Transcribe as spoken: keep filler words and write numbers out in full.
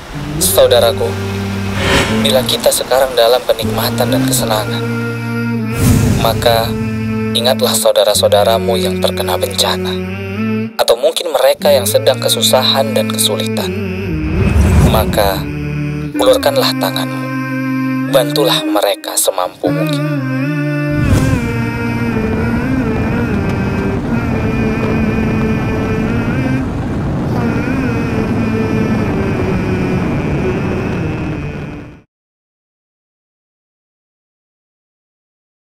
Saudaraku, bila kita sekarang dalam kenikmatan dan kesenangan, maka ingatlah saudara-saudaramu yang terkena bencana, atau mungkin mereka yang sedang kesusahan dan kesulitan. Maka ulurkanlah tanganmu, bantulah mereka semampu mungkin.